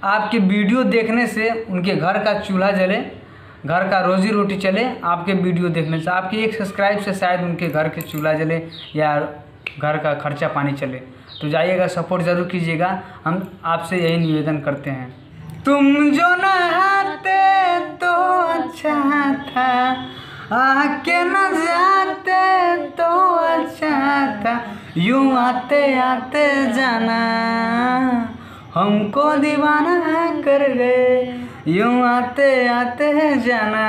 आपकी वीडियो देखने से उनके घर का चूल्हा जले, घर का रोजी रोटी चले। आपके वीडियो देखने से, आपकी एक सब्सक्राइब से शायद उनके घर के चूल्हा जले या घर का खर्चा पानी चले। तो जाइएगा, सपोर्ट ज़रूर कीजिएगा, हम आपसे यही निवेदन करते हैं। तुम जो नहाते तो अच्छा था, आके न जाते तो अच्छा था, यूं आते आते जाना हमको दीवाना कर गए, यूं आते आते जाना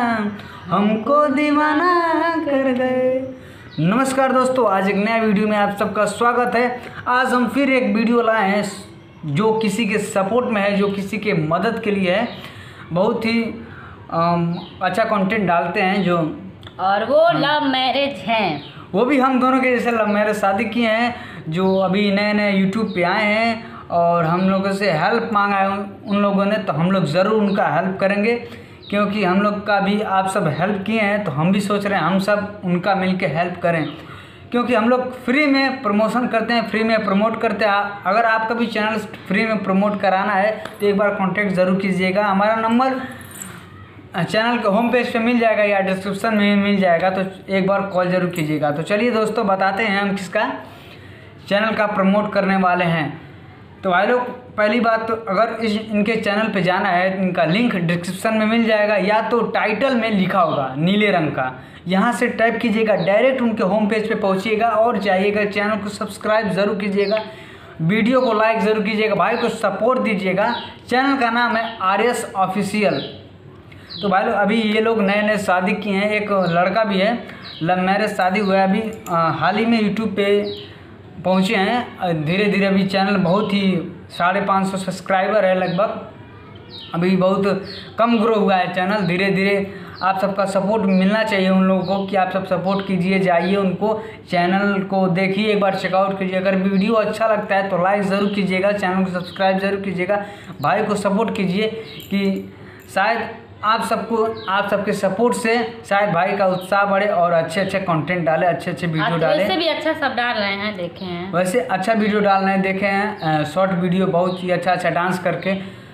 हमको दीवाना कर गए। नमस्कार दोस्तों, आज एक नया वीडियो में आप सबका स्वागत है। आज हम फिर एक वीडियो लाए हैं जो किसी के सपोर्ट में है, जो किसी के मदद के लिए है। बहुत ही अच्छा कंटेंट डालते हैं जो, और वो लव मैरिज हैं, वो भी हम दोनों के जैसे लव मैरिज शादी किए हैं, जो अभी नए नए यूट्यूब पे आए हैं और हम लोगों से हेल्प मांगा है उन लोगों ने। तो हम लोग ज़रूर उनका हेल्प करेंगे, क्योंकि हम लोग का भी आप सब हेल्प किए हैं, तो हम भी सोच रहे हैं हम सब उनका मिलके हेल्प करें, क्योंकि हम लोग फ्री में प्रमोशन करते हैं, फ्री में प्रमोट करते हैं। अगर आपका भी चैनल फ्री में प्रमोट कराना है तो एक बार कांटेक्ट ज़रूर कीजिएगा। हमारा नंबर चैनल के होम पेज पे मिल जाएगा या डिस्क्रिप्शन में मिल जाएगा, तो एक बार कॉल ज़रूर कीजिएगा। तो चलिए दोस्तों, बताते हैं हम किसका चैनल का प्रमोट करने वाले हैं। तो भाई लोग, पहली बात तो अगर इनके चैनल पे जाना है, इनका लिंक डिस्क्रिप्शन में मिल जाएगा या तो टाइटल में लिखा होगा नीले रंग का, यहाँ से टाइप कीजिएगा, डायरेक्ट उनके होम पेज पे पहुँचिएगा और जाइएगा। चैनल को सब्सक्राइब ज़रूर कीजिएगा, वीडियो को लाइक ज़रूर कीजिएगा, भाई को सपोर्ट दीजिएगा। चैनल का नाम है RS ऑफिशियल। तो भाई लोग, अभी ये लोग नए नए शादी किए हैं, एक लड़का भी है, लव मैरिज शादी हुआ है, अभी हाल ही में यूट्यूब पे पहुँचे हैं। धीरे धीरे अभी चैनल बहुत ही 550 सब्सक्राइबर है लगभग, अभी बहुत कम ग्रो हुआ है चैनल। धीरे धीरे आप सबका सपोर्ट मिलना चाहिए उन लोगों को, कि आप सब सपोर्ट कीजिए, जाइए उनको चैनल को देखिए, एक बार चेकआउट कीजिए। अगर वीडियो अच्छा लगता है तो लाइक ज़रूर कीजिएगा, चैनल को सब्सक्राइब ज़रूर कीजिएगा, भाई को सपोर्ट कीजिए, कि शायद आप सबके सपोर्ट से शायद भाई का उत्साह बढ़े और अच्छे अच्छे कंटेंट डाले, अच्छे अच्छे वीडियो डाले। वैसे भी अच्छा सब डाल रहे हैं, देखे हैं, वैसे अच्छा वीडियो डाल रहे हैं, देखे हैं। शॉर्ट वीडियो बहुत ही अच्छा डांस करके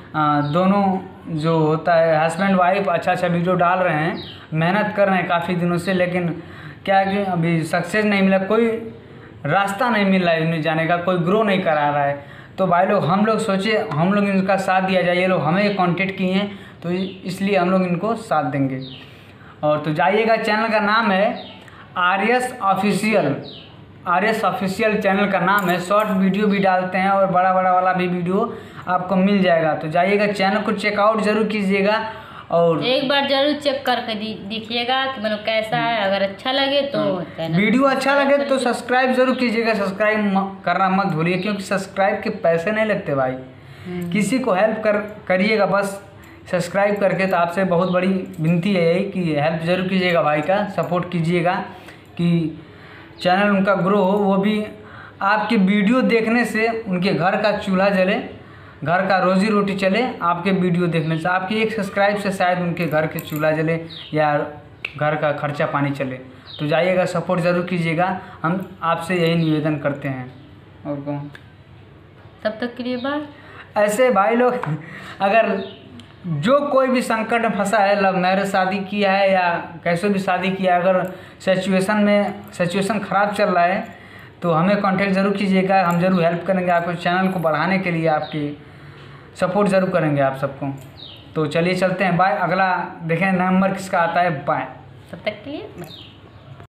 दोनों जो होता है हस्बैंड वाइफ अच्छा वीडियो डाल रहे हैं, मेहनत कर रहे हैं काफ़ी दिनों से, लेकिन क्या है कि अभी सक्सेस नहीं मिला, कोई रास्ता नहीं मिल रहा है उन्हें जाने का, कोई ग्रो नहीं करा रहा है। तो भाई लोग, हम लोग सोचे हम लोग इनका साथ दिया जाए, ये लोग हमें कॉन्टेक्ट किए हैं तो इसलिए हम लोग इनको साथ देंगे। और तो जाइएगा, चैनल का नाम है RS official. RS official channel का नाम है। शॉर्ट वीडियो भी डालते हैं और बड़ा वाला भी वीडियो आपको मिल जाएगा। तो जाइएगा, चैनल को चेकआउट ज़रूर कीजिएगा और एक बार ज़रूर चेक करके देखिएगा कि मतलब कैसा है। अगर अच्छा लगे तो वीडियो अच्छा लगे तो सब्सक्राइब ज़रूर कीजिएगा, सब्सक्राइब करना मत भूलिए, क्योंकि सब्सक्राइब के पैसे नहीं लगते भाई। किसी को हेल्प करिएगा बस सब्सक्राइब करके। तो आपसे बहुत बड़ी विनती है यही कि हेल्प ज़रूर कीजिएगा, भाई का सपोर्ट कीजिएगा कि चैनल उनका ग्रो हो। वो भी आपकी वीडियो देखने से उनके घर का चूल्हा जले, घर का रोजी रोटी चले। आपके वीडियो देखने से, आपकी एक सब्सक्राइब से शायद उनके घर के चूल्हा जले या घर का खर्चा पानी चले। तो जाइएगा, सपोर्ट ज़रूर कीजिएगा, हम आपसे यही निवेदन करते हैं। और कौन तब तक के लिए बाय। ऐसे भाई लोग, अगर जो कोई भी संकट में फंसा है, लव मैरिज शादी किया है या कैसे भी शादी किया है, अगर सिचुएशन ख़राब चल रहा है तो हमें कांटेक्ट ज़रूर कीजिएगा, हम ज़रूर हेल्प करेंगे आपको चैनल को बढ़ाने के लिए, आपकी सपोर्ट ज़रूर करेंगे आप सबको। तो चलिए चलते हैं, बाय। अगला देखें नंबर किसका आता है, बाय। तब तक के लिए बाय।